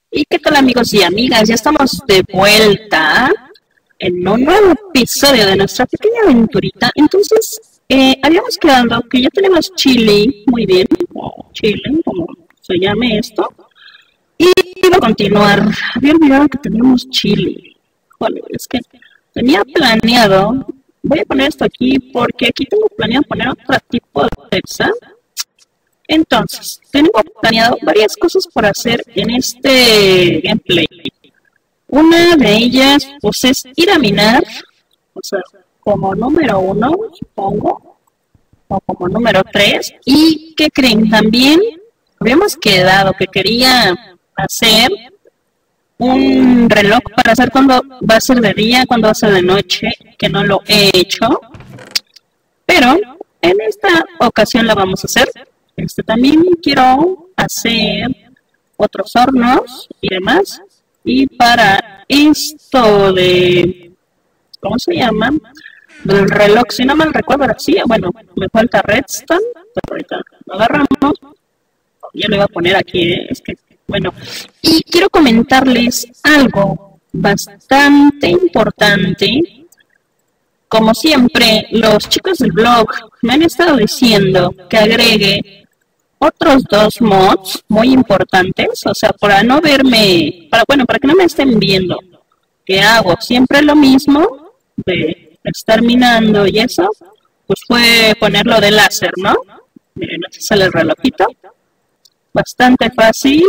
¿Y qué tal, amigos y amigas? Ya estamos de vuelta en un nuevo episodio de nuestra pequeña aventurita. Entonces, habíamos quedado que ya tenemos chile, muy bien, chile, como se llame esto. Y iba a continuar. Había olvidado que teníamos chile. Joder, es que tenía planeado, voy a poner esto aquí porque aquí tengo planeado poner otro tipo de pizza. Entonces, tengo planeado varias cosas por hacer en este gameplay. Una de ellas, pues, es ir a minar, o sea, como número 1, supongo, o como número 3. ¿Y qué creen? También habíamos quedado que quería hacer un reloj para hacer cuándo va a ser de día, cuándo va a ser de noche, que no lo he hecho. Pero en esta ocasión la vamos a hacer. También quiero hacer otros hornos y demás. Y para esto de, ¿cómo se llama? Del reloj, si no mal recuerdo, ahora sí, bueno, me falta redstone, pero ahorita lo agarramos. Ya lo iba a poner aquí, es que, bueno. Y quiero comentarles algo bastante importante. Como siempre, los chicos del blog me han estado diciendo que agregue otros dos mods muy importantes, o sea, para no verme, para que no me estén viendo que hago siempre lo mismo de estar minando y eso, pues fue ponerlo de láser, ¿no? Miren, así sale el relojito, bastante fácil.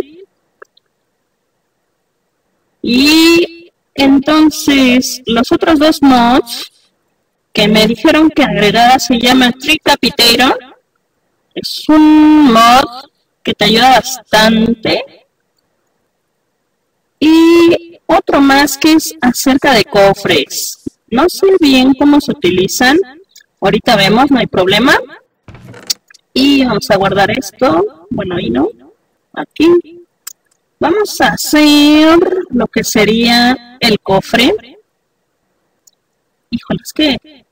Y entonces los otros dos mods que me dijeron que agregara se llama Tricapitator. Es un mod que te ayuda bastante. Y otro más que es acerca de cofres. No sé bien cómo se utilizan. Ahorita vemos, no hay problema. Y vamos a guardar esto. Bueno, ahí no. Aquí. Vamos a hacer lo que sería el cofre. Híjole, es que...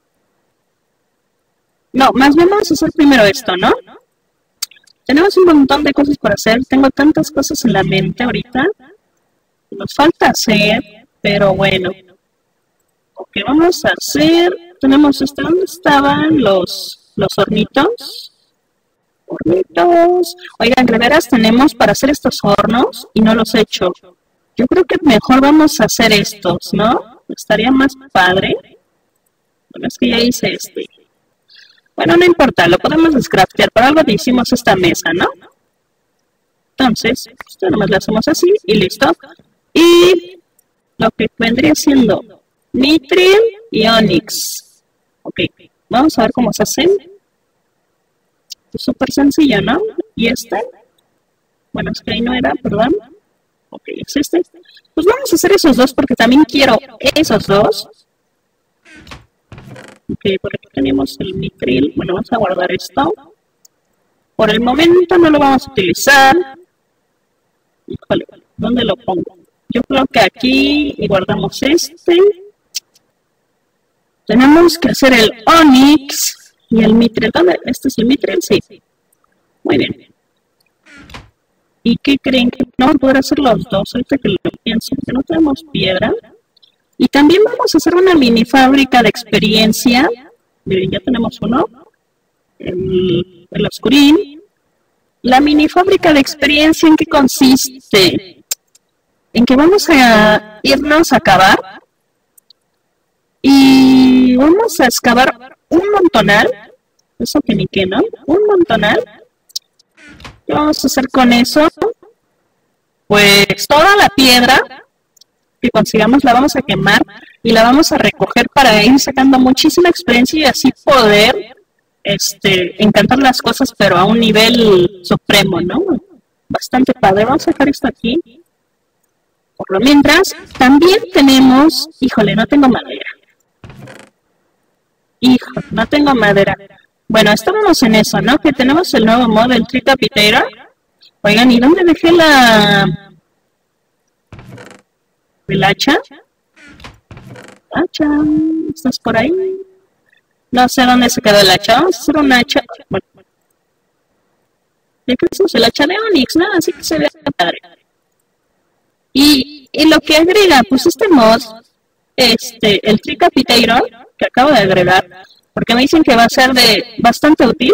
No, más bien vamos a hacer primero esto, ¿no? Tenemos un montón de cosas por hacer. Tengo tantas cosas en la mente ahorita. Nos falta hacer, pero bueno. Ok, vamos a hacer... Tenemos esto. ¿Dónde estaban los hornitos? Hornitos. Oigan, de veras tenemos para hacer estos hornos y no los he hecho. Yo creo que mejor vamos a hacer estos, ¿no? Estaría más padre. Bueno, es que ya hice este. Bueno, no importa, lo podemos descraftear. Por algo hicimos esta mesa, ¿no? Entonces, esto nomás lo hacemos así y listo. Y lo que vendría siendo Mithril y Onyx. Ok, vamos a ver cómo se hacen. Es súper sencillo, ¿no? Y este, bueno, es que ahí no era, perdón. Ok, es este. Pues vamos a hacer esos dos porque también quiero esos dos. Ok, por aquí tenemos el Mithril. Bueno, vamos a guardar esto. Por el momento no lo vamos a utilizar. Híjole, ¿dónde lo pongo? Yo creo que aquí y guardamos este. Tenemos que hacer el Onyx y el Mithril. ¿Dónde? ¿Este es el Mithril? Sí. Muy bien. ¿Y qué creen? Que no vamos a poder hacer los dos. Ahorita que lo pienso, que no tenemos piedra. Y también vamos a hacer una mini fábrica de experiencia. Miren, ya tenemos uno. El oscurín. La mini fábrica de experiencia, ¿en qué consiste? En que vamos a irnos a cavar. Y vamos a excavar un montonal. Eso que ni que, ¿no? Un montonal. ¿Qué vamos a hacer con eso? Pues toda la piedra que consigamos la vamos a quemar y la vamos a recoger para ir sacando muchísima experiencia y así poder encantar las cosas, pero a un nivel supremo, ¿no? Bastante padre. Vamos a dejar esto aquí. Por lo mientras, también tenemos... Híjole, no tengo madera. Híjole, no tengo madera. Bueno, estábamos en eso, ¿no? Que tenemos el nuevo mod, el Tricapitator. Oigan, ¿y dónde dejé el hacha? Hacha, ¿estás por ahí? No sé dónde se quedó el hacha. Vamos a hacer un hacha. Bueno, ¿de qué es el hacha de Onyx? ¿No? Así que se ve padre. Y lo que agrega, pues este mod, el Tricapitator, que acabo de agregar, porque me dicen que va a ser de bastante útil,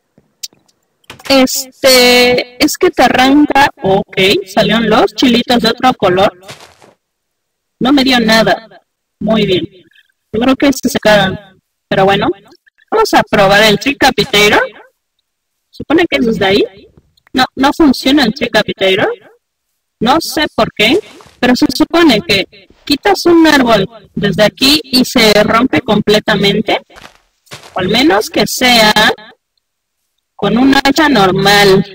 es que te arranca, ok, salieron los chilitos de otro color, no me dio nada, muy bien, yo creo que se quedaron, pero bueno, vamos a probar el Tricapitator, supone que es desde ahí, no funciona el Tricapitator, no sé por qué, pero se supone que quitas un árbol desde aquí y se rompe completamente, o al menos que sea con un hacha normal.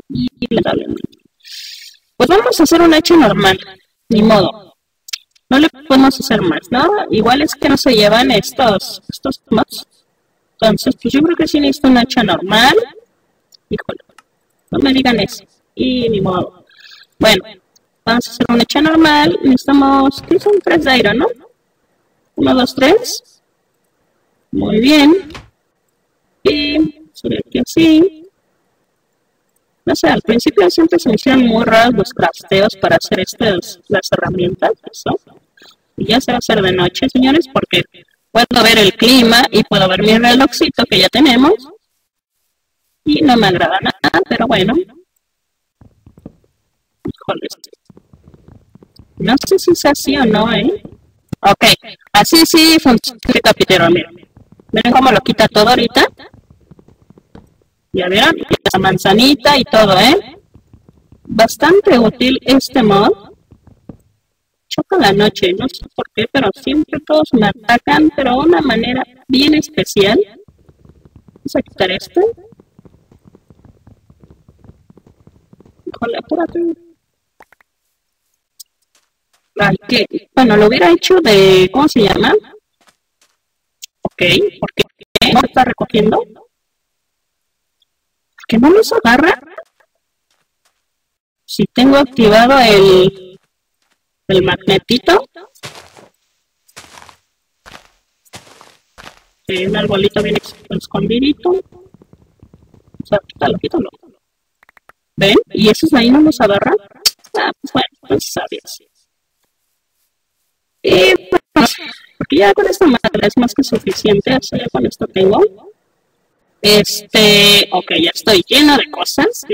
Pues vamos a hacer un hacha normal, ni modo. No le podemos hacer más, ¿no? Igual es que no se llevan estos mods. Entonces, pues yo creo que sí necesito un hacha normal. Híjole, no me digan eso. Y ni modo. Bueno, vamos a hacer un hacha normal. Necesitamos, ¿qué son? 3 de iron, ¿no? 1, 2, 3. Muy bien. Y sobre aquí así. No sé, al principio siempre se me hicieron muy raros los crafteos para hacer las herramientas, eso. Y ya se va a hacer de noche, señores, porque puedo ver el clima y puedo ver mi relojcito que ya tenemos. Y no me agrada nada, pero bueno. Híjole. No sé si es así o no, ¿eh? Ok, así sí funciona el capitero, miren. Miren cómo lo quita todo ahorita. Ya vieron, la manzanita y todo, ¿eh? Bastante útil este mod. Choca la noche, no sé por qué, pero siempre todos me atacan, pero de una manera bien especial. Vamos a quitar este. Híjole, apúrate. Ay, que, bueno, lo hubiera hecho de, ¿cómo se llama? Ok, porque no está recogiendo. ¿Que no los agarra? Si tengo activado el magnetito. Un arbolito bien escondidito. O sea, quítalo. ¿Ven? ¿Y esos de ahí no los agarran? Ah, pues bueno, pues sabías. Y pues, porque ya con esta madera es más que suficiente, así ya con esto tengo. Ok, ya estoy llena de cosas.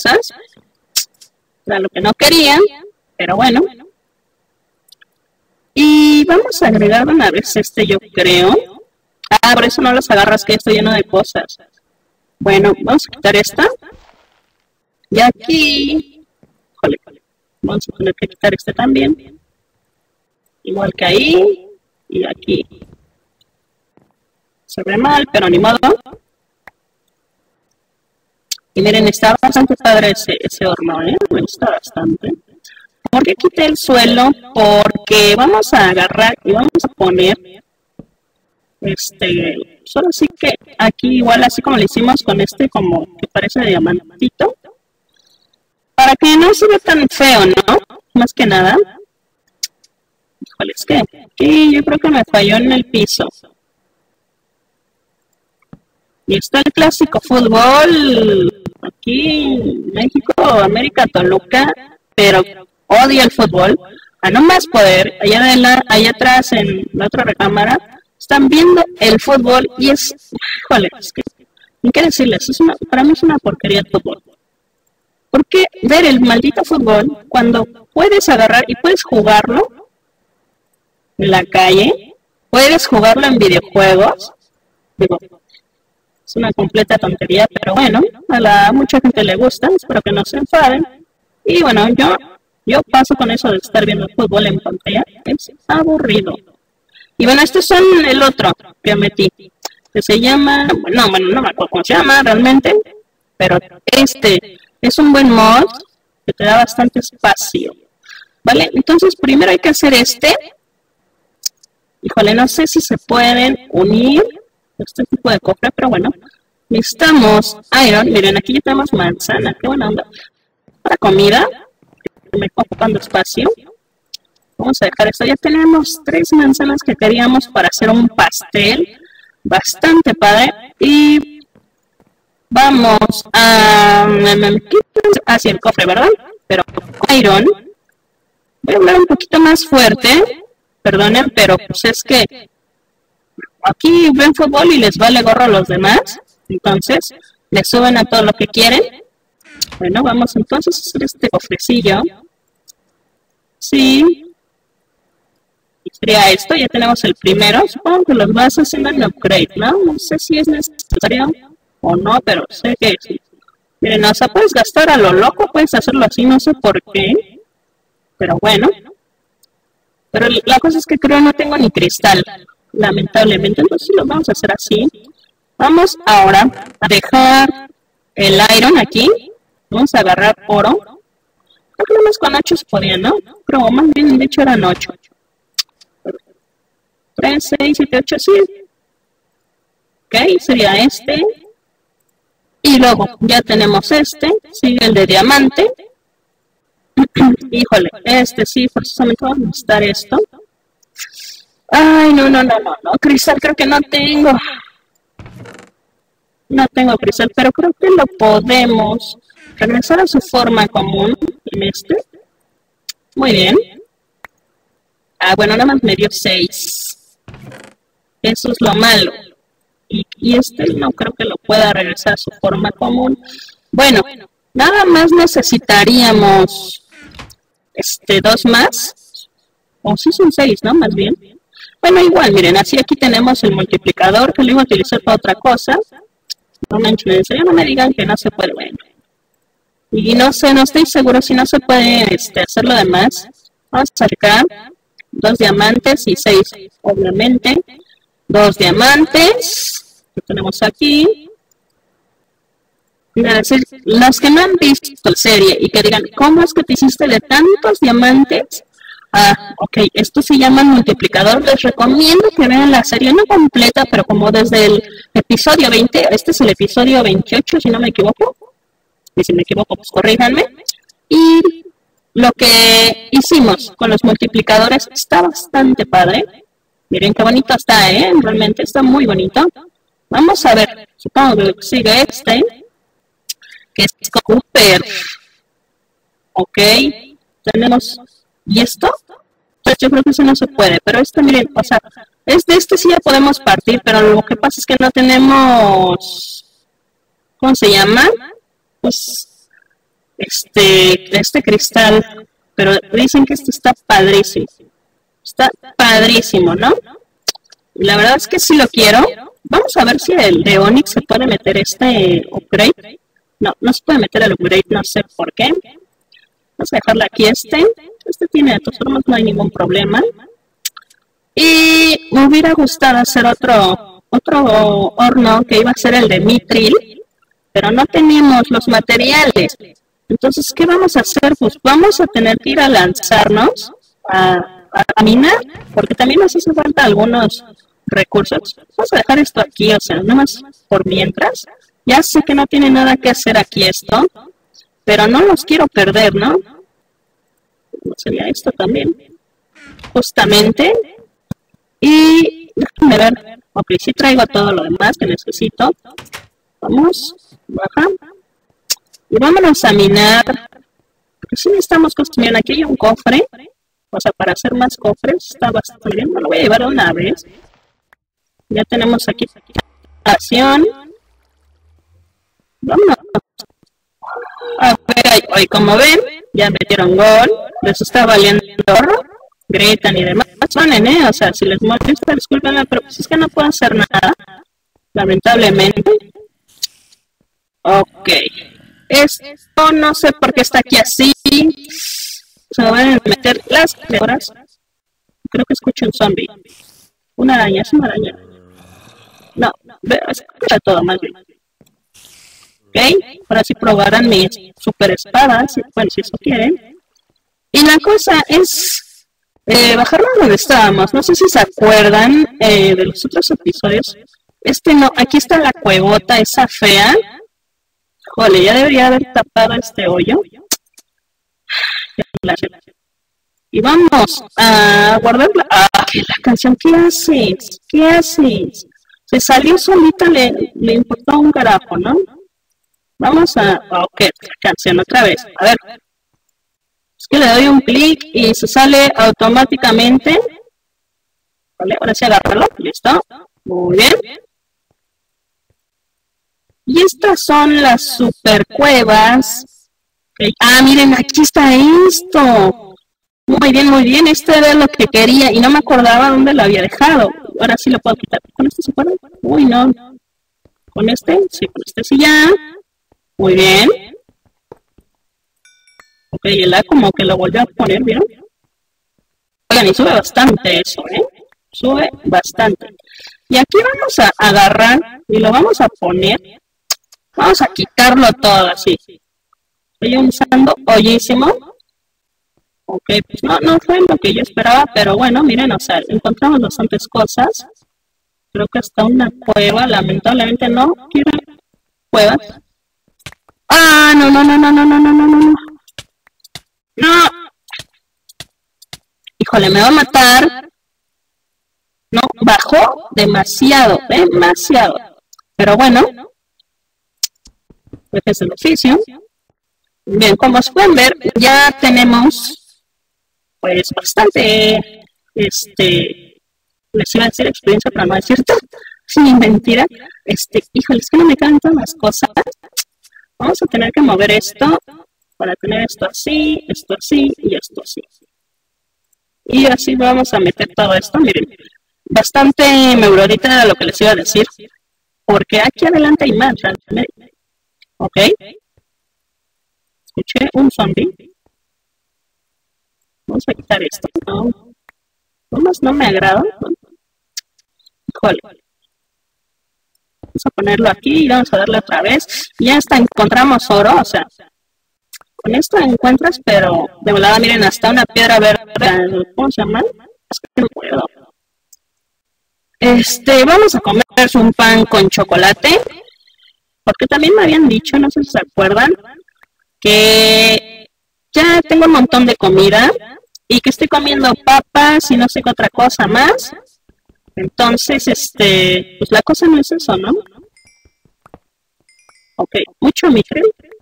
Era lo que no quería, pero bueno. Y vamos a agregar de una vez yo creo. Ah, por eso no los agarras, que estoy lleno de cosas. Bueno, vamos a quitar esta. Y aquí, vamos a tener que quitar este también. Igual que ahí y aquí. Se ve mal, pero ni modo. Y miren, está bastante padre ese horno, ¿eh? Me gusta bastante. ¿Por qué quité el suelo? Porque vamos a agarrar y vamos a poner, solo sí que aquí igual así como lo hicimos con como que parece de diamantito, para que no se vea tan feo, ¿no? Más que nada. Híjole, es que aquí yo creo que me falló en el piso. Y está el clásico fútbol aquí en México, América, Toluca, pero odio el fútbol. A no más poder, allá atrás en la otra recámara, están viendo el fútbol y híjole, es que, ni qué decirles, para mí es una porquería el fútbol. ¿Por qué ver el maldito fútbol cuando puedes agarrar y puedes jugarlo en la calle? Puedes jugarlo en videojuegos. Digo, es una completa tontería, pero bueno, a mucha gente le gusta, espero que no se enfaden. Y bueno, yo paso con eso de estar viendo el fútbol en pantalla, es aburrido. Y bueno, son el otro que metí, que se llama, no me acuerdo cómo se llama realmente, pero es un buen mod que te da bastante espacio. ¿Vale? Entonces primero hay que hacer híjole, no sé si se pueden unir este tipo de cofre, pero bueno, necesitamos iron. Miren, aquí ya tenemos manzana, qué buena onda. Para comida, me está ocupando espacio. Vamos a dejar esto. Ya tenemos 3 manzanas que queríamos para hacer un pastel bastante padre. Y vamos a hacia el cofre, ¿verdad? Pero iron Voy a hablar un poquito más fuerte, perdonen, pero pues es que aquí ven fútbol y les vale gorro a los demás, entonces le suben a todo lo que quieren. Bueno, vamos entonces a hacer este cofrecillo. Sí. Sería esto, ya tenemos el primero. Supongo que los vas haciendo en upgrade, ¿no? No sé si es necesario o no, pero sé que sí. Miren, o sea, puedes gastar a lo loco, puedes hacerlo así, no sé por qué. Pero bueno. Pero la cosa es que creo no tengo ni cristal, lamentablemente. Entonces lo vamos a hacer así. Vamos ahora a dejar el iron aquí. Vamos a agarrar oro. Creo que nomás con 8 se podía, ¿no? Pero más bien, de hecho, eran 8. 3, 6, 7, 8, sí. Ok, sería este. Y luego ya tenemos este. Sigue el de diamante. Híjole, este sí, forzosamente vamos a necesitar esto. Ay, no. Cristal creo que no tengo. No tengo cristal, pero creo que lo podemos regresar a su forma común en este. Muy bien. Ah, bueno, nada más me dio 6. Eso es lo malo. Y este no creo que lo pueda regresar a su forma común. Bueno, nada más necesitaríamos 2 más. O si son 6, ¿no? Más bien. Bueno, igual, miren, así aquí tenemos el multiplicador que lo iba a utilizar para otra cosa. No manchen, en serio, no me digan que no se puede. Bueno. Y no sé, no estoy seguro si no se puede hacer lo demás. Vamos a sacar 2 diamantes y 6, obviamente. 2 diamantes. Lo tenemos aquí. Los que no han visto la serie y que digan, ¿cómo es que te hiciste de tantos diamantes? Ah, ok, esto se llama multiplicador. Les recomiendo que vean la serie, no completa, pero como desde el episodio 20, este es el episodio 28, si no me equivoco. Y si me equivoco, pues corríjanme. Y lo que hicimos con los multiplicadores está bastante padre. Miren qué bonito está, ¿eh? Realmente está muy bonito. Vamos a ver, supongo que sigue que es Cooper. Ok, tenemos... ¿Y esto? Pues yo creo que eso no se puede, pero miren, o sea, este sí ya podemos partir, pero lo que pasa es que no tenemos... ¿Cómo se llama? Pues... este cristal, pero dicen que este está padrísimo. Está padrísimo, ¿no? La verdad es que sí lo quiero. Vamos a ver si el de Onyx se puede meter upgrade. No se puede meter el upgrade, no sé por qué. Vamos a dejarle aquí Este tiene de todas formas, no hay ningún problema. Y me hubiera gustado hacer otro horno que iba a ser el de mitril, pero no teníamos los materiales. Entonces, ¿qué vamos a hacer? Pues vamos a tener que ir a lanzarnos a minar, porque también nos hace falta algunos recursos. Vamos a dejar esto aquí, o sea, nada más por mientras. Ya sé que no tiene nada que hacer aquí esto, pero no los quiero perder, ¿no? ¿Cómo sería esto también? Justamente. Y déjenme ver. Ok, sí traigo todo lo demás que necesito. Vamos, baja. Y vámonos a minar. Porque si necesitamos construir. Aquí hay un cofre. O sea, para hacer más cofres está bastante bien. Me lo voy a llevar una vez. Ya tenemos aquí acción. Vámonos. A ver, hoy como ven, ya metieron gol. Les está valiendo oro. Gritan y demás. Sonen, o sea, si les molesta, discúlpenme, pero pues es que no puedo hacer nada. Lamentablemente. Ok. Esto no sé por qué está aquí así. Se me van a meter las horas. Creo que escucho un zombie. Una araña, es una araña. No, escucha todo más bien. Ok, ahora sí probarán mis super espadas. Bueno, si eso quieren. Y la cosa es bajarnos donde estábamos. No sé si se acuerdan de los otros episodios. No, aquí está la cuevota esa fea. Jole, ya debería haber tapado este hoyo. Y vamos a guardar la canción. ¿Qué haces? ¿Qué haces? Se salió solita, le importó un carajo, ¿no? Vamos a... Ok, la canción otra vez. A ver. que le doy un clic y se sale automáticamente. Vale, ahora sí agárralo, listo. Muy bien. Y estas son las super cuevas. Ah, miren, aquí está esto. Muy bien, este era lo que quería y no me acordaba dónde lo había dejado. Ahora sí lo puedo quitar. ¿Con este se puede? Uy, no. ¿Con este? Sí, con este sí ya. Muy bien. Ok, el A como que lo volvió a poner, ¿vieron? Oigan, y sube bastante eso, ¿eh? Sube bastante. Y aquí vamos a agarrar y lo vamos a poner. Vamos a quitarlo todo así. Estoy usando hoyísimo. Ok, pues no fue lo que yo esperaba, pero bueno, miren, o sea, encontramos bastantes cosas. Creo que hasta una cueva, lamentablemente no quiero cuevas. Ah, no. No. Híjole, me va a matar. No, bajó demasiado. Pero bueno, este es el oficio. Bien, como se pueden ver, ya tenemos pues bastante, les iba a decir experiencia, pero no es cierto, sin mentira. Híjole, es que no me caen todas las cosas. Vamos a tener que mover esto para tener esto así y esto así. Y así vamos a meter todo esto, miren. Bastante meurorita era lo que les iba a decir, porque aquí adelante hay más, ¿ok? Escuché un zombie. Vamos a quitar esto, no me agrada. Híjole. Vamos a ponerlo aquí y vamos a darle otra vez. Y ya hasta encontramos oro, o sea, con esto encuentras, pero de volada, miren, hasta una piedra verde. ¿Cómo se llama? Es que no puedo. Vamos a comer un pan con chocolate, porque también me habían dicho, no sé si se acuerdan, que ya tengo un montón de comida y que estoy comiendo papas y no sé qué otra cosa más. Entonces, pues la cosa no es eso, ¿no? Ok, mucho miren.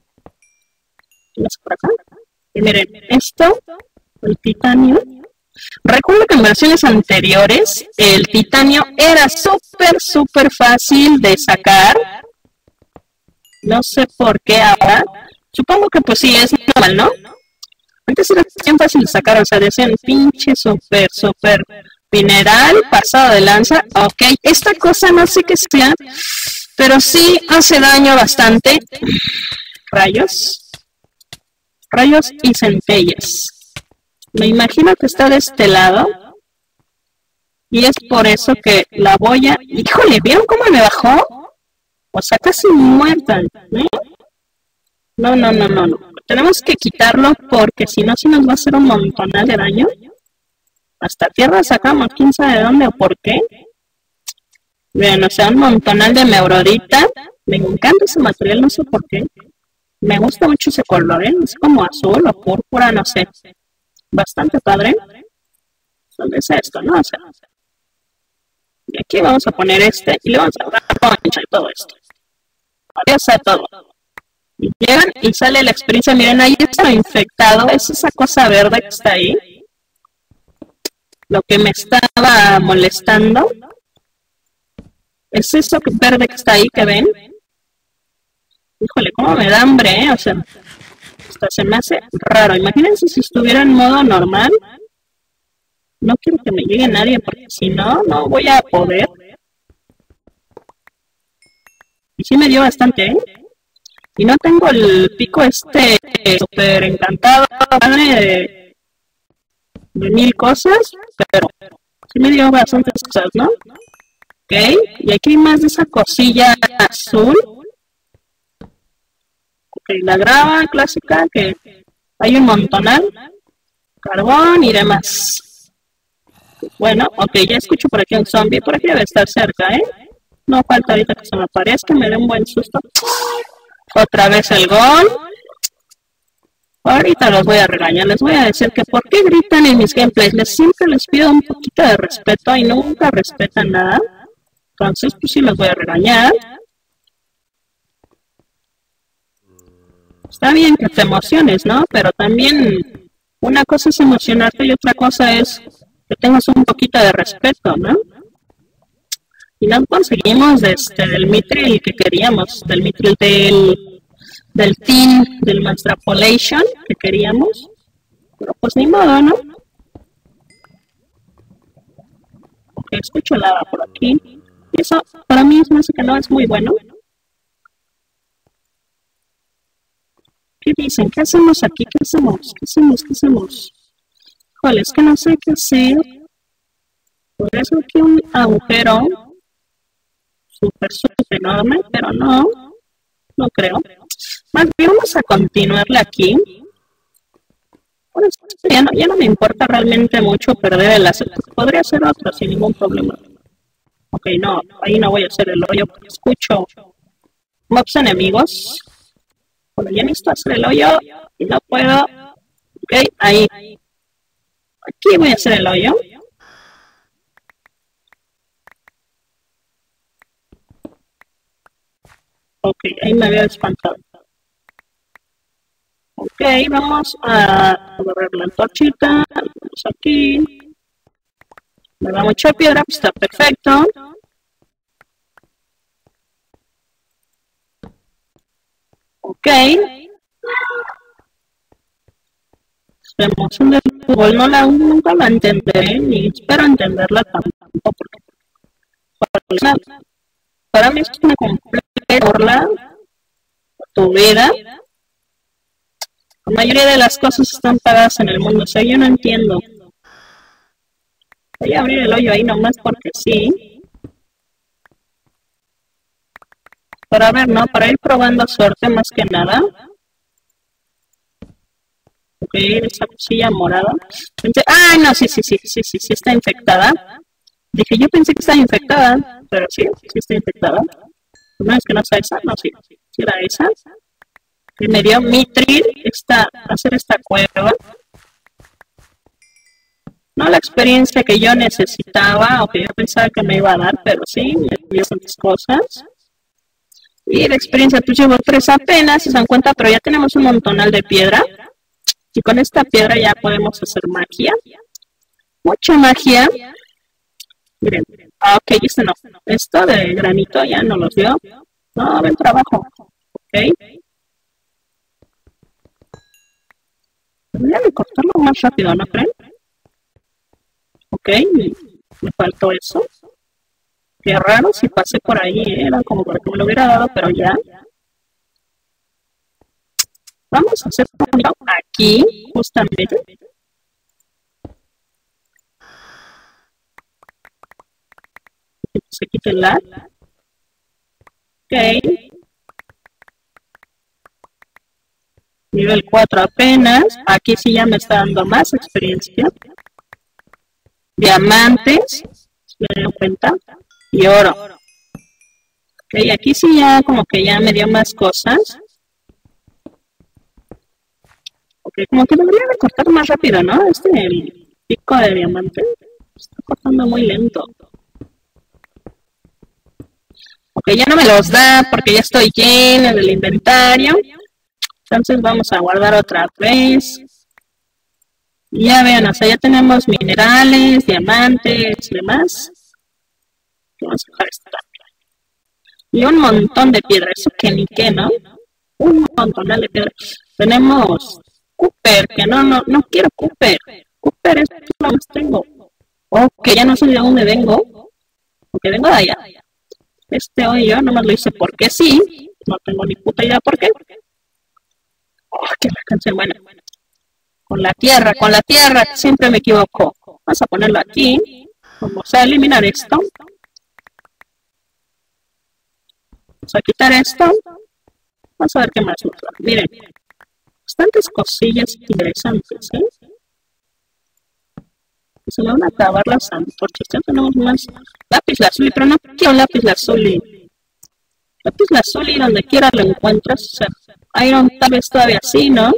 Por acá. Y miren, esto, el titanio. Recuerdo que en versiones anteriores el titanio era súper fácil de sacar. No sé por qué ahora. Supongo que pues sí, es normal, ¿no? Antes era bien fácil de sacar, o sea, decían pinche súper mineral, pasado de lanza. Ok, esta cosa no sé qué sea, pero sí hace daño bastante. Rayos y centellas. Me imagino que está de este lado. Y es por eso que la voy a... ¡Híjole! ¿Vieron cómo me bajó? O sea, casi muerta, ¿eh? No. Tenemos que quitarlo porque si no, sí nos va a hacer un montonal de daño. Hasta tierra sacamos, quién sabe de dónde o por qué. Bien, o sea, un montonal de meurorita. Me encanta ese material, no sé por qué. Me gusta mucho ese color, ¿eh? Es como azul o púrpura, no sé. Bastante padre. ¿Dónde es esto? No sé. Y aquí vamos a poner y le vamos a dar concha y todo esto. Ya está todo. Y llegan y sale la experiencia. Miren, ahí está lo infectado. Es esa cosa verde que está ahí. Lo que me estaba molestando. Es eso verde que está ahí, que ven. Híjole, cómo me da hambre, ¿eh? O sea, hasta se me hace raro. Imagínense si estuviera en modo normal. No quiero que me llegue nadie porque si no, no voy a poder. Y sí me dio bastante, ¿eh? Y no tengo el pico súper encantado de 1000 cosas, pero sí me dio bastantes cosas, ¿no? Ok, y aquí hay más de esa cosilla azul. Ok, la grava clásica, que hay un montonal. Carbón y demás. Bueno, ok, ya escucho por aquí un zombie. Por aquí debe estar cerca, ¿eh? No falta ahorita que se me aparezca, me dé un buen susto. Otra vez el gol. Ahorita los voy a regañar, les voy a decir que por qué gritan en mis gameplays. Siempre les pido un poquito de respeto y nunca respetan nada. Entonces, pues sí los voy a regañar. Está bien que te emociones, ¿no? Pero también Una cosa es emocionarte y otra cosa es que tengas un poquito de respeto, ¿no? Y no conseguimos del Mithril que queríamos, del Mithril del Team, del Extrapolation que queríamos. Pero pues ni modo, ¿no? Ok, escucho lava por aquí. Y eso para mí es más que no es muy bueno. ¿Qué dicen? ¿Qué hacemos aquí? ¿Qué hacemos? ¿Qué hacemos? ¿Qué hacemos? Joder, es que no sé qué hacer. Podría ser aquí un agujero súper enorme, pero no creo. Más bien vamos a continuarle aquí. Bueno, ya no me importa realmente mucho perder el láser. Podría hacer otro sin ningún problema. Ok, no, ahí no voy a hacer el hoyo porque escucho mobs enemigos. Bueno, ya necesito hacer el hoyo y no puedo. Ok, ahí. Aquí voy a hacer el hoyo. Ok, ahí me había espantado. Ok, vamos a agarrar la antorchita. Vamos aquí. Me da mucha piedra, pues está perfecto. Ok. Emoción del fútbol nunca la entenderé, ni espero entenderla tampoco, porque para mí es una completa burla tu vida. La mayoría de las cosas están pagadas en el mundo, o sea, yo no entiendo. Voy a abrir el hoyo ahí nomás porque sí. Para ver, ¿no? Para ir probando suerte más que nada. Ok, esa cosilla morada. Ah, no, sí, está infectada. Dije, yo pensé que estaba infectada, pero sí está infectada. No es que no sea esa, no, sí era esa. Que me dio Mithril hacer esta cueva. No la experiencia que yo necesitaba o que yo pensaba que me iba a dar, pero sí, me dio tantas cosas. Y la experiencia, pues llevo 3 apenas, si se dan cuenta, pero ya tenemos un montonal de piedra. Y con esta piedra ya podemos hacer magia. Mucha magia. Miren, ok, este no. Esto de granito ya no los dio. No, ven trabajo. Ok. Debería de cortarlo más rápido, ¿no creen? Ok, me faltó eso. Qué raro si pasé por ahí, era como para que me lo hubiera dado, pero ya. Vamos a hacer aquí, justamente. Se quite el lag. Ok. Nivel 4 apenas. Aquí sí ya me está dando más experiencia. Diamantes. ¿Se dieron cuenta? Y oro. Ok, aquí sí ya como que ya me dio más cosas. Ok, como que debería de cortar más rápido, ¿no? El pico de diamante está cortando muy lento. Ok, ya no me los da porque ya estoy llena del inventario. Entonces vamos a guardar otra vez. Y ya vean, o sea, ya tenemos minerales, diamantes y demás. Vamos a dejar esto también. Y un montón de piedra, eso que ni qué, ¿no? Un montón de piedra. Tenemos Cooper, que no quiero Cooper. Cooper es lo que más tengo. Ok, ya no sé de dónde vengo. Porque vengo de allá. Este hoyo nomás lo hice porque sí. No tengo ni puta idea por qué. Oh, que la canción buena. Con la tierra, siempre me equivoco. Vamos a ponerlo aquí. Vamos a eliminar esto. Vamos a quitar esto. Vamos a ver qué más nos da. Miren, bastantes cosillas interesantes, ¿eh? Se me van a acabar las antorchas. Ya tenemos más lápiz lazuli, pero no quiero lápiz lazuli. Lápiz lazuli donde quiera lo encuentras. O sea, Iron tal vez todavía sí, ¿no?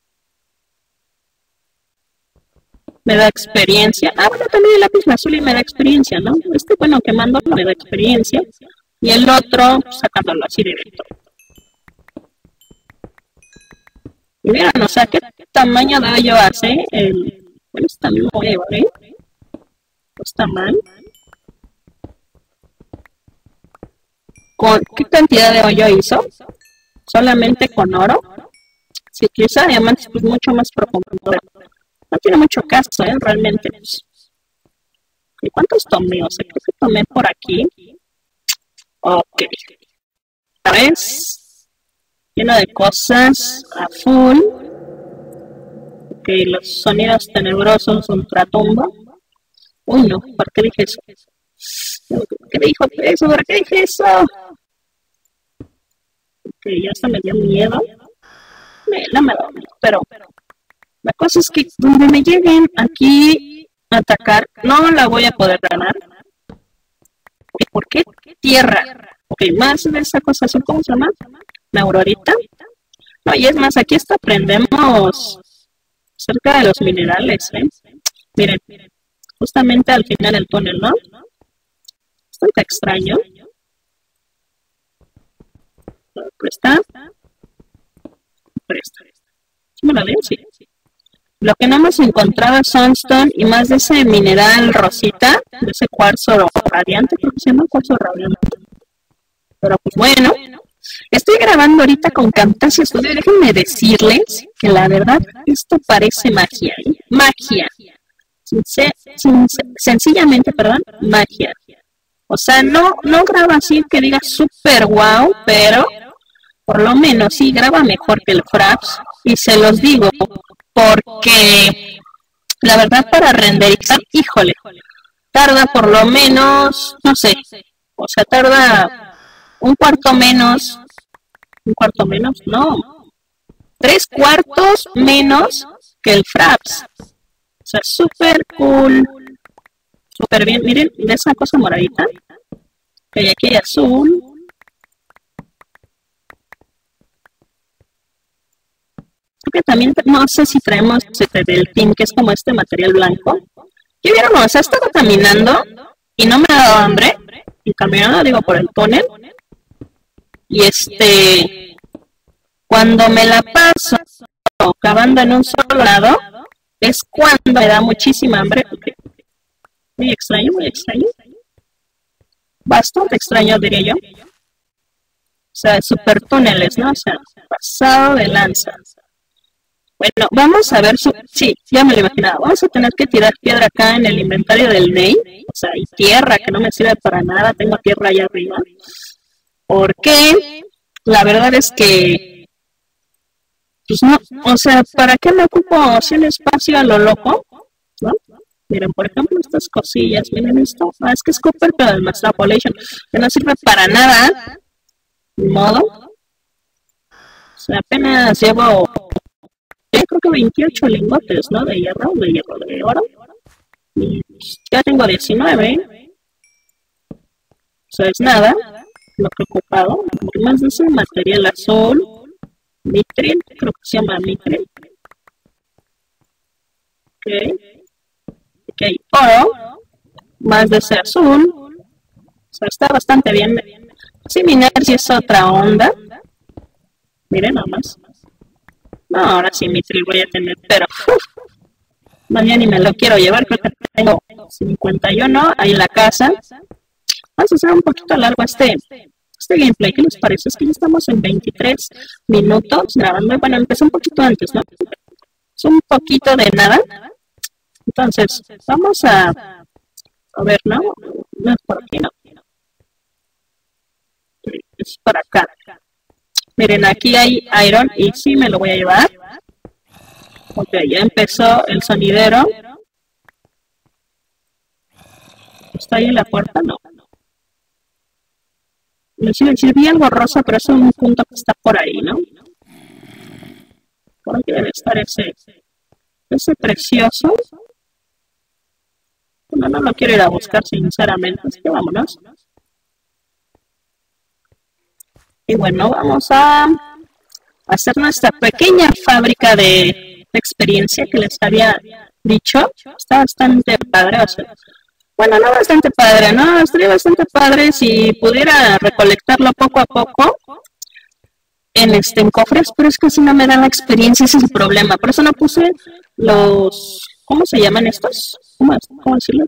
Me da experiencia. Ah, bueno, también el lápiz lazuli me da experiencia, ¿no? Bueno, quemándolo me da experiencia. Y el otro, sacándolo así directo. Y miren, o sea, ¿qué tamaño de hoyo hace? Bueno, este también lo voy a llevar, ¿eh? No está mal. ¿Qué cantidad de hoyo hizo? Solamente con oro. Si utiliza diamantes, pues mucho más profundo. No tiene mucho caso, ¿eh? Realmente. Pues. ¿Y cuántos tomé? O sea, creo que tomé por aquí. Ok. ¿Sabes? Lleno de cosas a full. Ok, los sonidos tenebrosos, ultratumba. Uy, no, ¿por qué dije eso? ¿Por qué dijo eso? ¿Por qué dije eso? Ok, ya hasta me dio miedo. No me da miedo, pero la cosa es que donde me lleguen aquí a atacar, no la voy a poder ganar. ¿Por qué? Tierra. Ok, más de esa cosa así, ¿cómo se llama? La aurorita. No, y es más, aquí hasta aprendemos acerca de los minerales, ¿eh? Miren, justamente al final del túnel, ¿no? Bastante extraño. Presta. ¿Sí me la ven? Sí. Lo que no hemos encontrado es sunstone y más de ese mineral rosita, de ese cuarzo radiante, creo que se llama cuarzo radiante. Pero pues bueno, estoy grabando ahorita con Camtasia Studio. Déjenme decirles que la verdad esto parece magia, ¿eh? Magia. Sencillamente, perdón, magia. O sea, no graba así que diga súper wow, pero por lo menos sí graba mejor que el Fraps. Y se los digo porque la verdad para renderizar, híjole, tarda por lo menos, no sé, o sea, tarda un cuarto menos, no, 3/4 menos que el Fraps. O sea, súper cool, súper bien. Miren, de esa cosa moradita, que hay aquí azul. Creo que también, no sé si traemos del team, que es como este material blanco. ¿Qué vieron? O sea, he estado caminando y no me ha dado hambre. Y caminando, digo, por el túnel. Y cuando me la paso cavando en un solo lado, es cuando me da muchísima hambre. Okay. Muy extraño, muy extraño. Bastante extraño, diría yo. O sea, super túneles, ¿no? O sea, pasado de lanza. Bueno, vamos a ver sí, ya me lo imaginaba. Vamos a tener que tirar piedra acá en el inventario del Ney. O sea, y tierra, que no me sirve para nada. Tengo tierra allá arriba. Porque la verdad es que, pues no, o sea, ¿para qué me ocupo así un espacio a lo loco? ¿No? Miren, por ejemplo, estas cosillas. Miren esto. Ah, es que es copper, pero del Extrapolation. Que no sirve para nada. De modo. O sea, apenas llevo... creo que 28 lingotes, ¿no? De hierro, de oro. Y ya tengo 19. O sea, es nada lo que he ocupado. Más de ese material azul. Mitril, creo que se llama mitril. Ok, oro. Más de ese azul. O sea, está bastante bien. Sí, Minergia es otra onda. Miren nomás. No, ahora sí mitril voy a tener, pero mañana ni me lo quiero llevar, creo que tengo 51 ahí en la casa. Vamos a hacer un poquito largo este gameplay, ¿qué les parece? Es que ya estamos en 23 minutos grabando, bueno, empecé un poquito antes, ¿no? Es un poquito de nada. Entonces, vamos a ver, ¿no? No es por aquí, no. Es para acá. Miren, aquí hay iron y sí me lo voy a llevar. Ok, ya empezó el sonidero. ¿Está ahí en la puerta? No. Sí, vi algo rosa, pero es un punto que está por ahí, ¿no? Por aquí debe estar ese precioso. Bueno, no lo quiero ir a buscar, sinceramente, así que vámonos. Y bueno, vamos a hacer nuestra pequeña fábrica de experiencia que les había dicho. Está bastante padre, o sea, bueno, no bastante padre, ¿no? Estaría bastante padre si pudiera recolectarlo poco a poco. en cofres, pero es que si no me dan la experiencia, ese es el problema. Por eso no puse los, ¿cómo se llaman estos? ¿Cómo decirlo?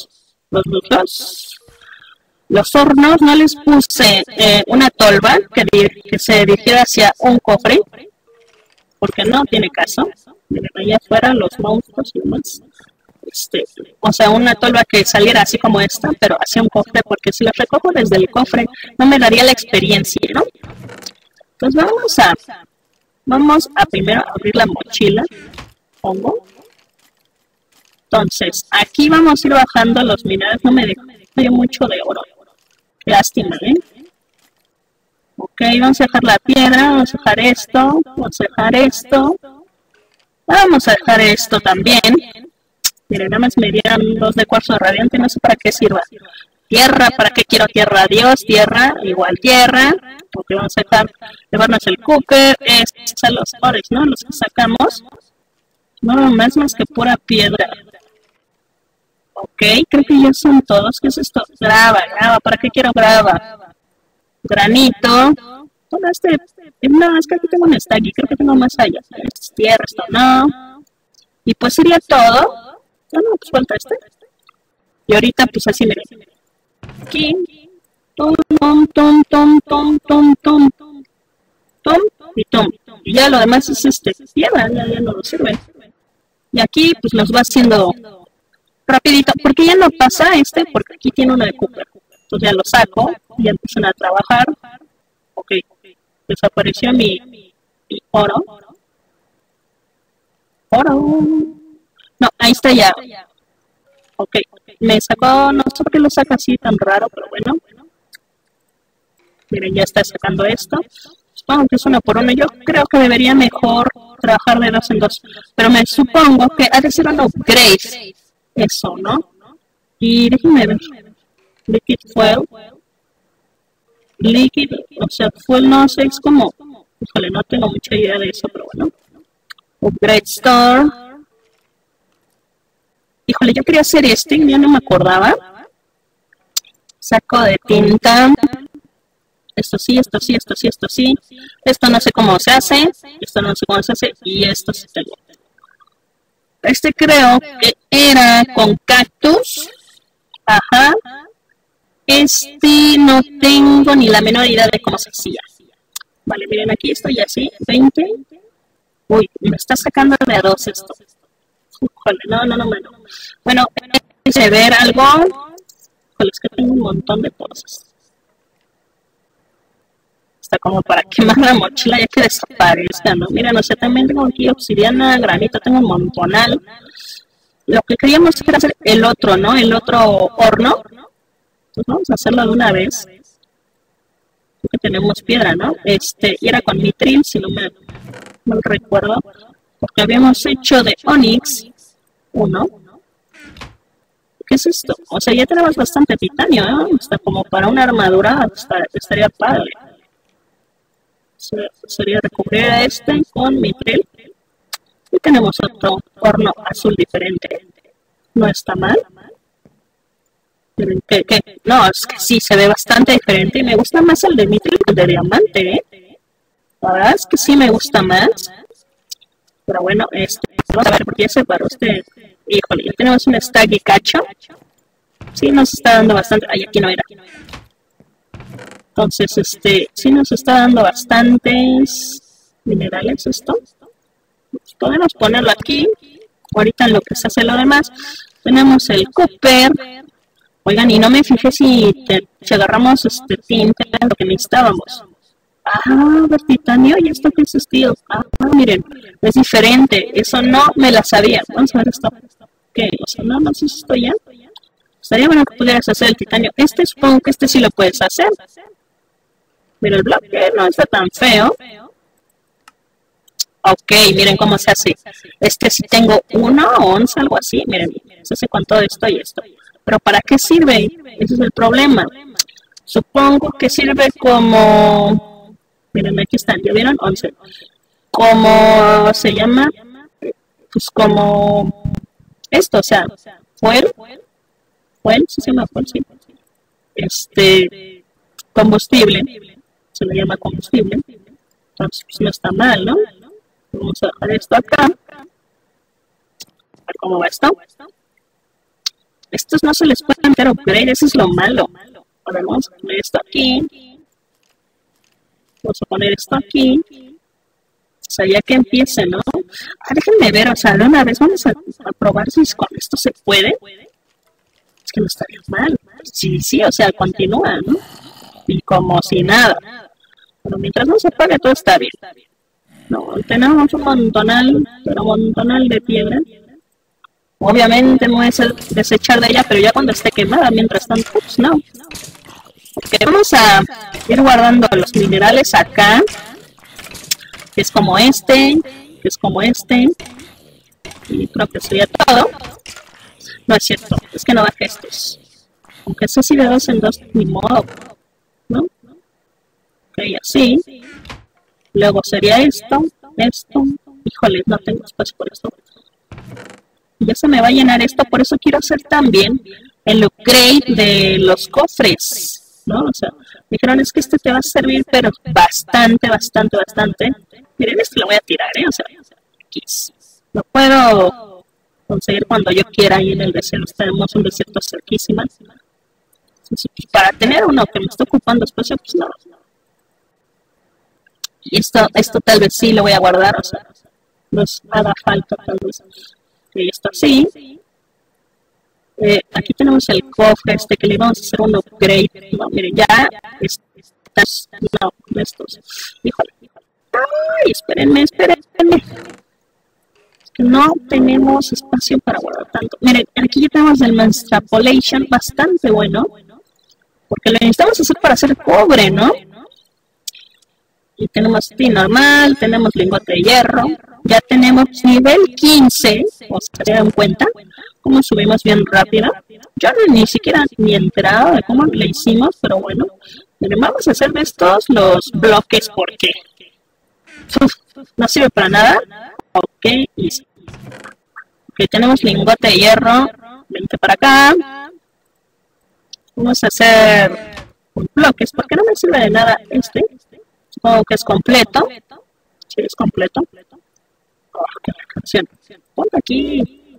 Los hornos, no les puse una tolva que se dirigiera hacia un cofre, porque no tiene caso. Miren, allá afuera los monstruos y demás. O sea, una tolva que saliera así como esta, pero hacia un cofre, porque si los recojo desde el cofre, no me daría la experiencia, ¿no? Entonces vamos a primero abrir la mochila, pongo. Entonces, aquí vamos a ir bajando los minerales, no me dio mucho de oro. Lástima, ¿eh? Ok, vamos a dejar la piedra, vamos a dejar esto, vamos a dejar esto. Vamos a dejar esto también. Miren, nada más me dieron 2 de cuarzo radiante, no sé para qué sirva. Tierra, ¿para qué quiero tierra? Dios, tierra, igual tierra. Porque vamos a dejar, llevarnos el cooker, los ores, ¿no? Los que sacamos. No, más que pura piedra. Ok, creo que ya son todos. ¿Qué es esto? Grava, ¿para qué quiero grava? Granito. Bueno, no, es que aquí tengo un stack y creo que tengo más allá. Esto es tierra, esto no. Y pues sería todo. No, pues falta este. Y ahorita, pues así, miren. Aquí. Tom, y tom. Y ya lo demás es piedra, ya no nos sirve. Y aquí, pues los va haciendo rapidito. Porque ya no pasa porque aquí tiene uno de cooper. Entonces ya lo saco, y ya empiezan a trabajar. Ok, desapareció mi oro. No, ahí está ya. Ok, me sacó, no sé por qué lo saca así tan raro, pero bueno. Miren, ya está sacando esto. Supongo que es 1 por 1. Yo creo que debería mejor trabajar de 2 en 2. Pero me supongo que ha de ser un upgrade. Eso, ¿no? Y déjenme ver. Liquid fuel. Liquid, o sea, fuel no sé, es como... Híjole, no tengo mucha idea de eso, pero bueno. Upgrade store. Híjole, yo quería hacer ya no me acordaba. Saco de tinta. Esto sí, esto sí, esto sí, esto sí. Esto no sé cómo se hace. Esto no sé cómo se hace. Y esto sí tengo. Creo que era con cactus. Ajá. No tengo ni la menor idea de cómo se hacía. Vale, miren, aquí estoy así. 20. Uy, me está sacando de a 2 esto. Híjole, no. Bueno, de ver algo. Híjole, es que tengo un montón de cosas. Está como para quemar la mochila ya que desaparezca, ¿no? Miren, o sea, también tengo aquí obsidiana, granito, tengo un montonal. Lo que queríamos era hacer el otro, ¿no? El otro horno. Pues vamos a hacerlo de una vez. Porque tenemos piedra, ¿no? Y era con mitril, si no me recuerdo. Porque habíamos hecho de Onyx 1. ¿Qué es esto? O sea, ya tenemos bastante titanio, ¿eh? Hasta como para una armadura estaría padre. Sería recubrir con mitril. Y tenemos otro horno azul diferente. No está mal. No, es que sí, se ve bastante diferente y me gusta más el de mitril que el de diamante, ¿eh? La verdad es que sí me gusta más. Pero bueno, vamos a ver porque ya se paró híjole, ya tenemos un stack y cacho. Sí, nos está dando bastante. Ay, aquí no era. Entonces, sí nos está dando bastantes minerales esto. Podemos ponerlo aquí. Ahorita en lo que se hace lo demás. Tenemos el cooper. Oigan, y no me fijé si agarramos tinta, lo que necesitábamos. Ah, ver titanio, ¿y esto qué es estilo? Ah, miren, es diferente. Eso no me la sabía. Vamos a ver esto. ¿Qué? O sea, no sé si esto ya. Estaría bueno que pudieras hacer el titanio. Supongo que sí lo puedes hacer. Mira, el bloque no está tan feo. Ok, miren cómo se hace. Si tengo 1 o 11, algo así. Miren, se hace con todo esto y esto. Pero ¿para qué sirve? Ese es el problema. Supongo que sirve como... Miren, aquí están, ¿ya vieron? 11. Como se llama, pues como esto, o sea, fuel, ¿sí se llama fuel? Sí. Combustible, se le llama combustible. Entonces, pues no está mal, ¿no? Vamos a dejar esto acá. A ver cómo va esto. Estos no se les puede meter upgrade, eso es lo malo. Ahora vamos a poner esto aquí. Vamos a poner esto aquí. O sea, ya que empiece, ¿no? Déjenme ver, o sea, de una vez vamos a probar si con esto se puede. Es que no estaría mal. Sí, o sea, continúa, ¿no? Y como si nada. Pero mientras no se apague, todo está bien. No, tenemos un montonal, pero montonal de piedra. Obviamente no es el desechar de ella, pero ya cuando esté quemada, mientras tanto, pues no. Okay, vamos a ir guardando los minerales acá. Que es como este, que es como este. Y creo que sería todo. No es cierto, es que no bajé estos. Aunque es así de 2 en 2, ni modo, ¿no? Ok, así. Luego sería esto. Híjole, no tengo espacio por esto. Ya se me va a llenar esto, por eso quiero hacer también el upgrade de los cofres, ¿no? O sea, dijeron, es que este te va a servir, pero bastante. Miren, este lo voy a tirar, o sea, aquí. Lo puedo conseguir cuando yo quiera ahí en el desierto. Tenemos un desierto cerquísima. Para tener uno que me esté ocupando espacio, pues no. Y esto tal vez sí lo voy a guardar, o sea, nos haga falta tal vez. Y esto así. Aquí tenemos el cofre que le vamos a hacer un upgrade. No, miren, ya estas, no, estos. Híjole. Ay, espérenme. Es que no tenemos espacio para guardar tanto. Miren, aquí ya tenemos el Manstrapolation bastante bueno. Porque lo necesitamos hacer para hacer cobre, ¿no? Y tenemos normal, tenemos lingote de hierro. Ya tenemos nivel 15. O sea, ¿se dan cuenta? Cómo subimos bien rápido. Yo ni siquiera ni enterado de cómo le hicimos, pero bueno. Miren, vamos a hacer de estos los bloques porque no sirve para nada. Ok, listo. Ok, tenemos lingote de hierro. Vente para acá. Vamos a hacer bloques porque no me sirve de nada este. Supongo que es completo. Sí, es completo. Oh, qué canción. Ponte aquí.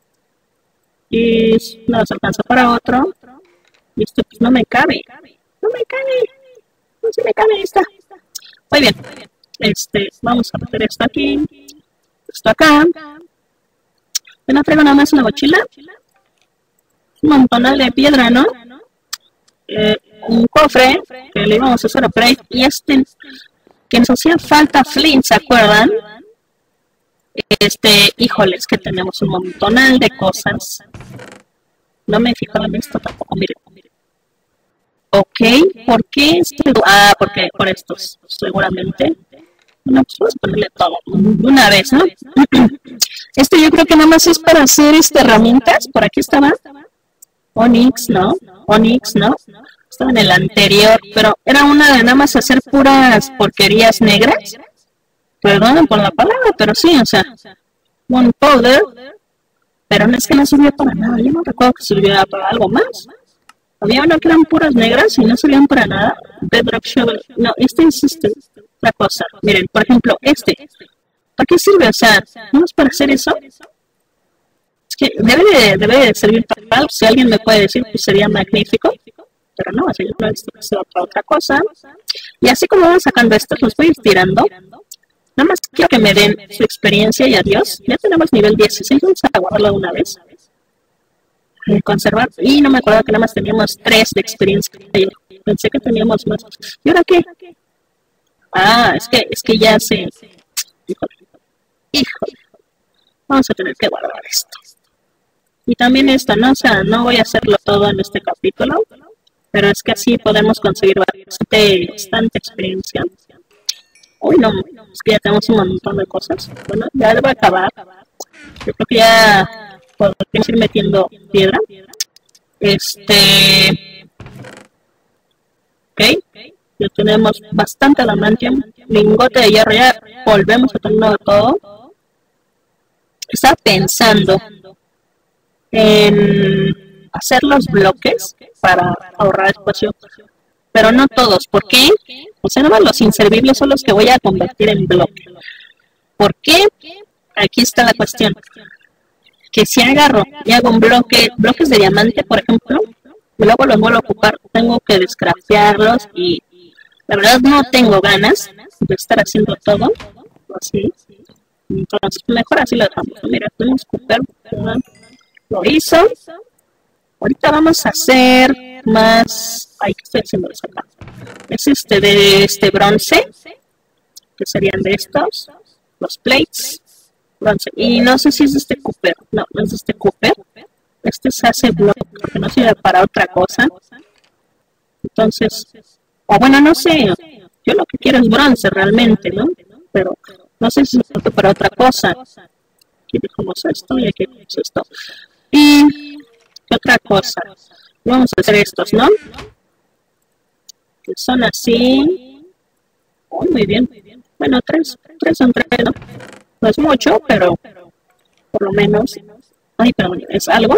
Y no nos alcanza para otro. Y esto pues no me cabe. No se me cabe esta. Muy bien. Vamos a meter esto aquí. Esto acá. Yo no traigo nada más una mochila. Un montonal de piedra, ¿no? Un cofre que le íbamos a hacer upgrade. Y que nos hacía falta flint, ¿se acuerdan? Híjoles, que tenemos un montonal de cosas. No me fijo en esto tampoco, miren. Ok, ¿por qué porque por estos, seguramente. No, pues vamos a ponerle todo de una vez, ¿no? Yo creo que nada más es para hacer herramientas. Por aquí estaba. Onyx, ¿no? Estaba en el anterior, pero era una de nada más hacer puras porquerías negras. Perdonen por la palabra, pero sí, o sea, one powder, pero no es que no sirvió para nada. Yo no recuerdo que sirviera para algo más. Había una que eran puras negras y no servían para nada. Bedrock Shovel, no, es la cosa. Miren, por ejemplo, ¿para qué sirve? O sea, ¿no es para hacer eso? Es que debe de servir para algo. Si alguien me puede decir, pues sería magnífico. Pero no, así yo creo que será para otra cosa. Y así como van sacando estos, los voy a ir tirando. Nada más quiero que me den su experiencia y adiós. Ya tenemos nivel 16, vamos a guardarlo una vez. Conservar. Y no me acuerdo que nada más teníamos 3 de experiencia. Pensé que teníamos más. ¿Y ahora qué? Es que ya se... Híjole. Vamos a tener que guardar esto. Y también esto, ¿no? O sea, no voy a hacerlo todo en este capítulo. Pero es que así podemos conseguir bastante experiencia. Uy, no, es que ya tenemos un montón de cosas. Bueno, ya voy a acabar. Yo creo que ya podemos ir metiendo piedra. Ok, ya tenemos bastante adamantium, lingote de hierro, ya volvemos a tenerlo todo. Estaba pensando en hacer los bloques para ahorrar espacio, pero no todos. ¿Por qué? O sea, nada más los inservibles son los que voy a convertir en bloque. ¿Por qué? Aquí está la cuestión. Que si agarro y hago un bloques de diamante, por ejemplo, y luego los vuelvo a ocupar, tengo que descraftearlos y la verdad no tengo ganas de estar haciendo todo así. Entonces, mejor así lo dejamos. Mira, tenemos Cooper, lo hizo. Ahorita vamos a hacer más. Ay, ¿qué estoy haciendo eso acá? Es de este bronce, que serían de estos, los plates, bronce. Y no sé si es de este Cooper. No, no es de este Cooper. Este se hace bloque porque no sirve para otra cosa. Entonces, o bueno, no sé. Yo lo que quiero es bronce realmente, ¿no? Pero no sé si es para otra cosa. Aquí dejamos esto y aquí dejamos esto. Y otra cosa. Vamos a hacer estos, ¿no? Que son así. Oh, muy bien. Bueno, tres son tres, ¿no? No es mucho, pero por lo menos. Ay, perdón, es algo.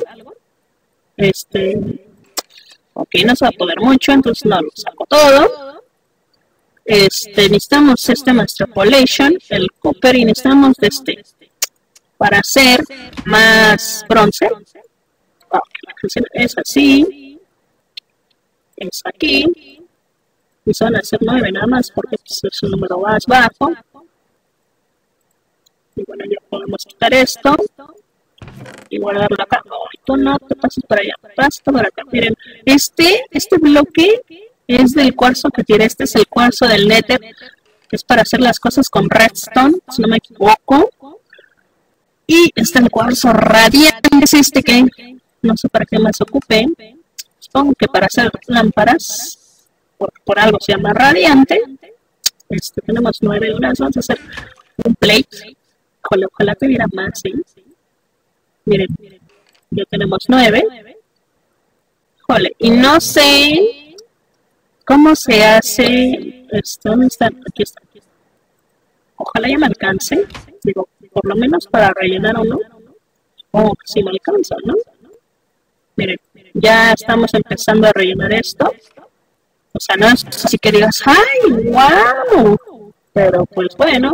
Ok, no se va a poder mucho, entonces no lo saco todo. Necesitamos Extrapolation, el Cooper, y necesitamos para hacer más bronce. Okay, es así, es aquí, y son a hacer 9 nada más porque pues, es un número más bajo. Y bueno, ya podemos quitar esto y guardarlo acá. Oh, tú no te pases para allá, pasa para acá. Miren, este bloque es del cuarzo que tiene. Este es el cuarzo del Nether, que es para hacer las cosas con redstone, si no me equivoco. Y este el cuarzo radiante, es que no sé para qué más ocupe. Supongo que para hacer lámparas, por algo se llama radiante. Tenemos 9 unas, vamos a hacer un plate. Ojalá tuviera más, ¿sí? Miren, ya tenemos 9. Jole, y no sé cómo se hace. ¿Dónde están? Aquí está. Ojalá ya me alcance. Digo, por lo menos para rellenar uno. Oh, sí me alcanza, ¿no? Miren, ya estamos empezando a rellenar esto. O sea, no es así que digas, ¡ay, wow! Pero pues bueno.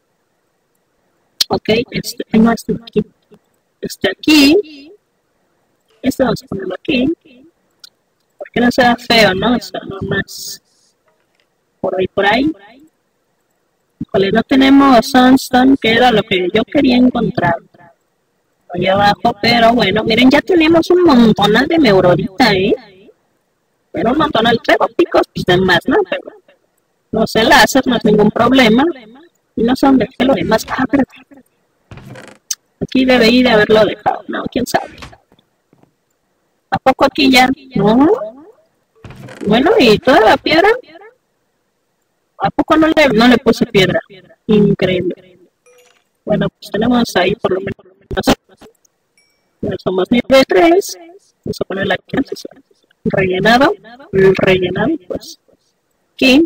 Ok, no, aquí. Aquí. Vamos a ponerlo aquí. Porque no sea feo, ¿no? O sea, nomás por ahí. Híjole, no tenemos Sunstone, que era lo que yo quería encontrar. Ahí abajo, pero bueno, miren, ya tenemos un montonal de meurorita, pero un montonal, traigo picos, pues de más, ¿no? Pero no sé láser, no es ningún problema. Y no sé dónde dejé lo demás. Ah, espérate. Aquí debería de haberlo dejado, no, quién sabe. ¿A poco aquí ya? No. Bueno, ¿y toda la piedra? ¿A poco no le puse piedra? Increíble. Bueno, pues tenemos ahí por lo menos. Ya somos nivel 3. Vamos a ponerla aquí. Rellenado. Rellenado, pues. Aquí.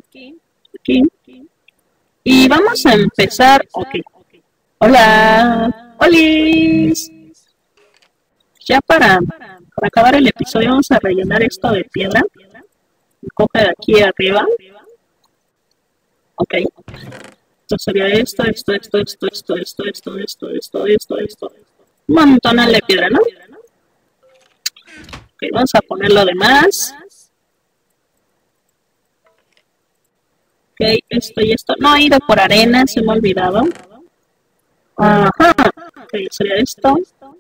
Y vamos a empezar. Ok. Hola. ¡Holis! Ya para acabar el episodio vamos a rellenar esto de piedra. Coge de aquí arriba. Ok. Esto sería esto. Un montón de piedra, ¿no? Ok, vamos a poner lo demás. Ok, esto y esto. No he ido por arena, se me ha olvidado. Ajá. Ok, sería esto.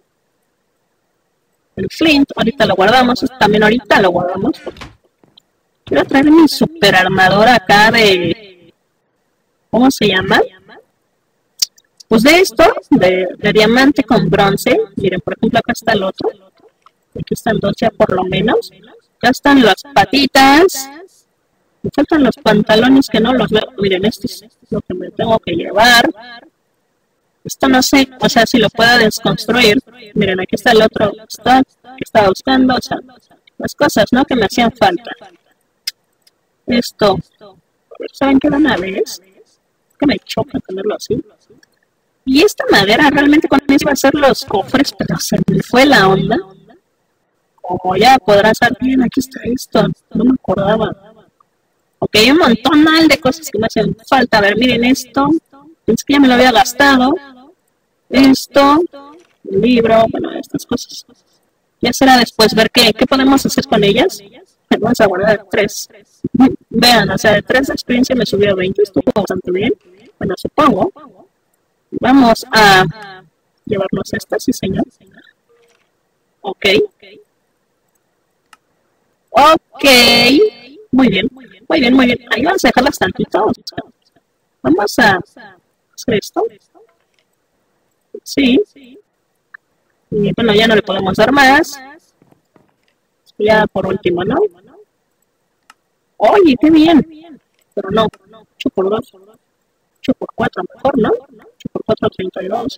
El flint, ahorita lo guardamos. Esto también ahorita lo guardamos. Quiero traer mi super armadura acá de... ¿Cómo se llama? Pues de esto, de diamante con bronce. Miren, por ejemplo, acá está el otro. Aquí están dos ya por lo menos. Acá están las patitas. Me faltan los pantalones que no los veo. Miren, esto es lo que me tengo que llevar. Esto no sé, o sea, si lo puedo desconstruir. Miren, aquí está el otro stock que estaba buscando. O sea, las cosas, ¿no? Que me hacían falta. Esto. ¿Saben qué nave es? Que me choca tenerlo así. Y esta madera realmente con eso iba a hacer los cofres, pero se me fue la onda. Como ya podrás ver bien, aquí está esto. No me acordaba. Ok, un montón de cosas que me hacen falta. A ver, miren esto. Pensé que ya me lo había gastado. Esto, el libro, bueno, estas cosas. Ya será después ver qué podemos hacer con ellas. Vamos a guardar 3. Vean, o sea, de 3 de experiencia me subió a 20. Estuvo bastante bien. Bueno, supongo. Vamos a llevarnos esta, sí señor. Ok. Ok. Muy bien, muy bien, muy bien. Ahí vamos a dejarlas tantito. Vamos a hacer esto. Sí. Y bueno, ya no le podemos dar más. Ya por último, ¿no? Oye, qué bien. Pero no, 8 por 2. 8 por 4 mejor, ¿no? 8 por 4, 32.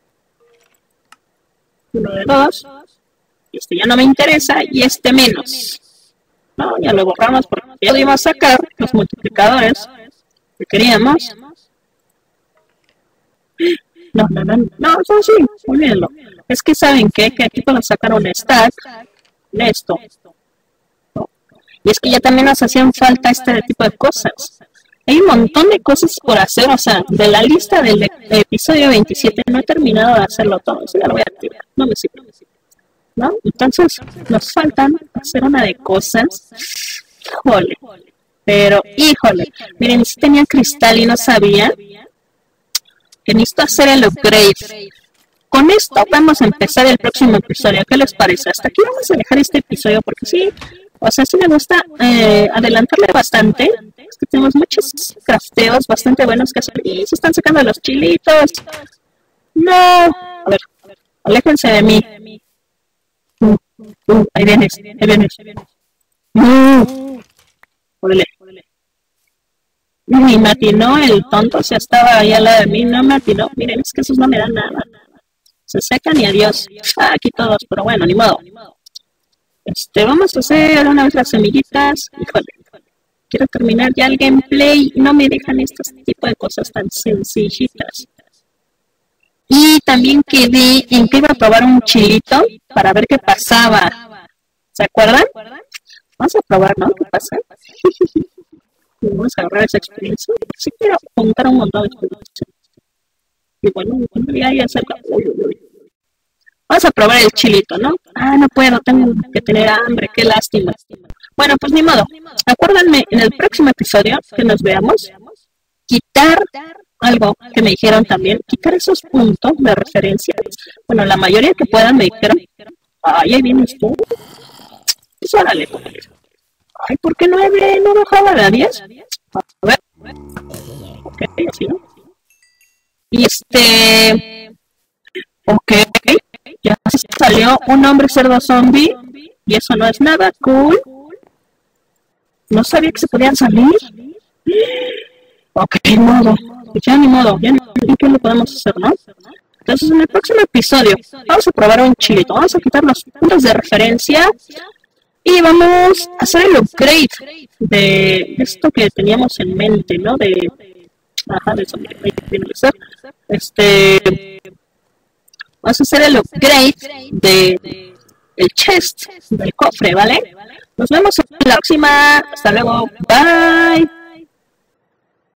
1 de 2. Este ya no me interesa y este menos. No, ya lo borramos porque ya iba a sacar los multiplicadores que queríamos. No, eso sí, olvídenlo. Es que saben que aquí puedo sacar un stack de esto. Y es que ya también nos hacían falta este tipo de cosas. Hay un montón de cosas por hacer, o sea, de la lista del episodio 27 no he terminado de hacerlo todo, eso ya lo voy a activar, no me sirve, ¿no? Entonces, nos faltan hacer una de cosas, híjole, pero híjole, miren, si tenía cristal y no sabía que necesito hacer el upgrade. Con esto vamos a empezar el próximo episodio, ¿qué les parece? Hasta aquí vamos a dejar este episodio porque sí, o sea, sí me gusta adelantarle bastante. Es que tenemos muchos crafteos bastante buenos que hacer. Y se están sacando los chilitos. No. A ver, aléjense de mí. Ahí vienes, ahí vienes. Órale. Ni me atinó el tonto, o sea, estaba ahí al lado de mí, no me atinó. Miren, es que esos no me dan nada. Se secan y adiós. Aquí todos, pero bueno, ni modo. Vamos a hacer una vez las semillitas. Híjole, quiero terminar ya el gameplay y no me dejan este tipo de cosas tan sencillitas. Y también quedé en que iba a probar un chilito para ver qué pasaba. ¿Se acuerdan? Vamos a probar, ¿no? ¿Qué pasa? Vamos a agarrar esa experiencia. Sí quiero juntar un montón de experiencia. Y bueno, ya cerca. Vamos a probar el chilito, ¿no? Ah, no puedo, tengo que tener hambre, qué lástima. Bueno, pues ni modo. Acuérdenme en el próximo episodio que nos veamos, quitar algo que me dijeron también, quitar esos puntos de referencia. Bueno, la mayoría que puedan me dijeron, ay, ahí vienes tú. Pues órale. Ay, ¿por qué 9 no bajaba de a 10? A ver. Ok, así, ¿no? Y ok. Ya salió un hombre cerdo zombie y eso no es nada cool. No sabía que se podían salir. Ok, ni modo. Ya ni modo. Ya qué lo podemos hacer, ¿no? Entonces en el próximo episodio vamos a probar un chilito. Vamos a quitar los puntos de referencia y vamos a hacer el upgrade de esto que teníamos en mente, ¿no? De zombie. Ahí tiene que ser. Vamos a hacer el upgrade de el chest, del cofre, ¿vale? Nos vemos en la próxima. Hasta luego. Bye.